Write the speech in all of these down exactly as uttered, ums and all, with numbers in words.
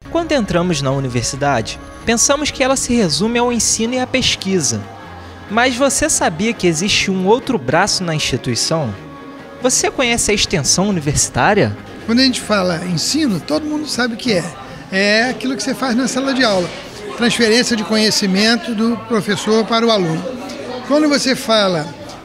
Quando entramos na universidade, pensamos que ela se resume ao ensino e à pesquisa. Mas você sabia que existe um outro braço na instituição? Você conhece a extensão universitária? Quando a gente fala ensino, todo mundo sabe o que é. É aquilo que você faz na sala de aula. Transferência de conhecimento do professor para o aluno. Quando você fala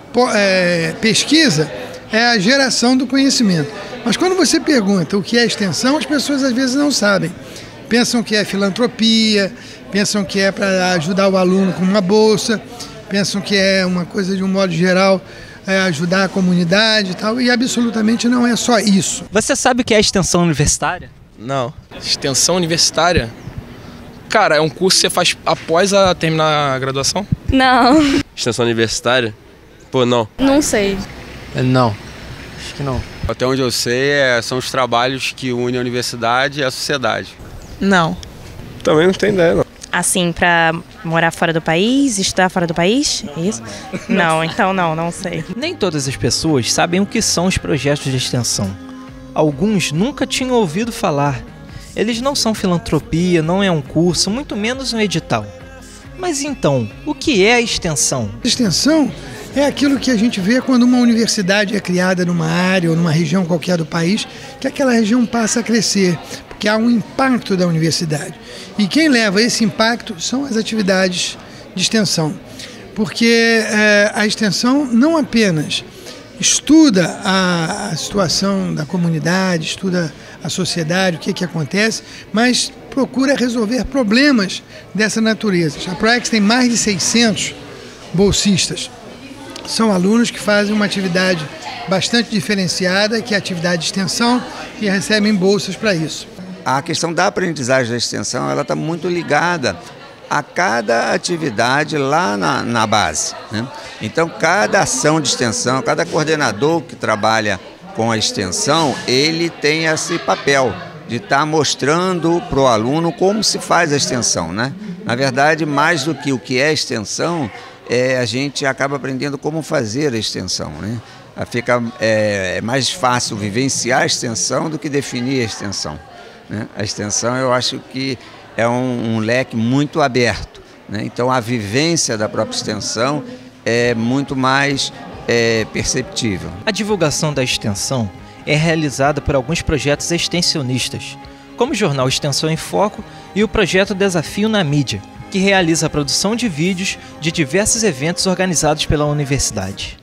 é, pesquisa, é a geração do conhecimento. Mas quando você pergunta o que é extensão, as pessoas às vezes não sabem. Pensam que é filantropia, pensam que é para ajudar o aluno com uma bolsa, pensam que é uma coisa de um modo geral, é ajudar a comunidade e tal, e absolutamente não é só isso. Você sabe o que é extensão universitária? Não. Extensão universitária? Cara, é um curso que você faz após a terminar a graduação? Não. Extensão universitária? Pô, não. Não sei. Não, acho que não. Até onde eu sei, é, são os trabalhos que unem a universidade e a sociedade. Não. Também não tenho ideia, não. Assim, para morar fora do país, estudar fora do país? Isso? Não, então não, não sei. Nem todas as pessoas sabem o que são os projetos de extensão. Alguns nunca tinham ouvido falar. Eles não são filantropia, não é um curso, muito menos um edital. Mas então, o que é a extensão? Extensão é aquilo que a gente vê quando uma universidade é criada numa área ou numa região qualquer do país, que aquela região passa a crescer, porque há um impacto da universidade. E quem leva esse impacto são as atividades de extensão. Porque é, a extensão não apenas estuda a, a situação da comunidade, estuda a sociedade, o que, que acontece, mas procura resolver problemas dessa natureza. A Proex tem mais de seiscentos bolsistas. São alunos que fazem uma atividade bastante diferenciada, que é a atividade de extensão, e recebem bolsas para isso. A questão da aprendizagem da extensão, ela está muito ligada a cada atividade lá na, na base, né? Então, cada ação de extensão, cada coordenador que trabalha com a extensão, ele tem esse papel de estar tá mostrando para o aluno como se faz a extensão, né? Na verdade, mais do que o que é extensão, é, a gente acaba aprendendo como fazer a extensão, né? Fica é, é mais fácil vivenciar a extensão do que definir a extensão, né? A extensão, eu acho que é um, um leque muito aberto, né? Então, a vivência da própria extensão é muito mais é, perceptível. A divulgação da extensão é realizada por alguns projetos extensionistas, como o jornal Extensão em Foco e o projeto Desafio na Mídia, que realiza a produção de vídeos de diversos eventos organizados pela universidade.